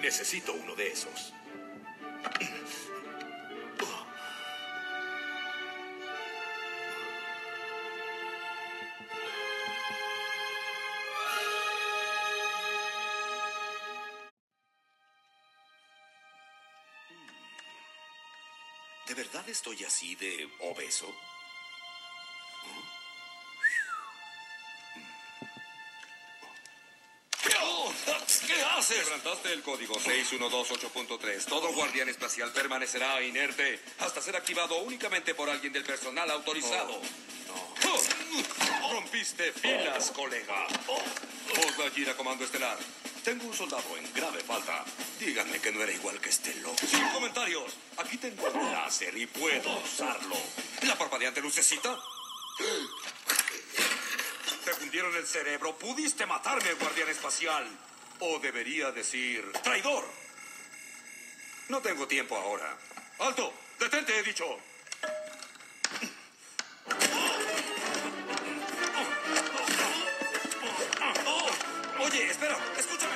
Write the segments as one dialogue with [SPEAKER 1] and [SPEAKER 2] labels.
[SPEAKER 1] Necesito uno de esos. ¿De verdad estoy así de obeso? ¿Qué haces?
[SPEAKER 2] Quebrantaste el código 6128.3. Todo guardián espacial permanecerá inerte hasta ser activado únicamente por alguien del personal autorizado. Rompiste filas, colega. Voz Bajira, comando estelar.
[SPEAKER 1] Tengo un soldado en grave falta. Díganme que no era igual que este loco.
[SPEAKER 2] Sin comentarios. Aquí tengo un láser y puedo usarlo. ¿La parpadeante lucecita? Te hundieron el cerebro. Pudiste matarme, guardián espacial. O debería decir, traidor. No tengo tiempo ahora. ¡Alto! ¡Detente, he dicho! Oye, espera, escúchame.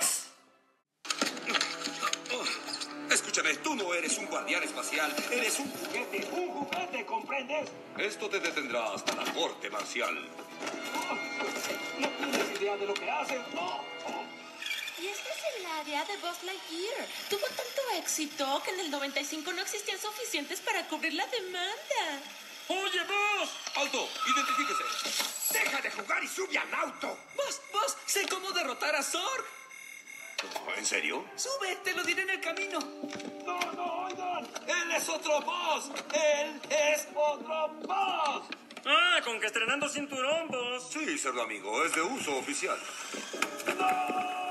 [SPEAKER 2] Escúchame, tú no eres un guardián espacial, eres un juguete. ¡Un juguete, comprendes! Esto te detendrá hasta la corte marcial. No tienes idea de lo que haces, no.
[SPEAKER 3] Y esta es el área de Buzz Lightyear. Tuvo tanto éxito que en el 95 no existían suficientes para cubrir la demanda.
[SPEAKER 2] ¡Oye, Buzz! ¡Alto! ¡Identifíquese!
[SPEAKER 4] ¡Deja de jugar y sube al auto!
[SPEAKER 5] Vos, sé cómo derrotar a Zorg.
[SPEAKER 1] ¿En serio?
[SPEAKER 5] Sube, te lo diré en el camino.
[SPEAKER 2] ¡No, oigan! ¡Él es otro Buzz! ¡Él es otro Buzz!
[SPEAKER 6] Ah, con que estrenando cinturón, vos.
[SPEAKER 2] Sí, cerdo amigo, es de uso oficial.
[SPEAKER 1] ¡No!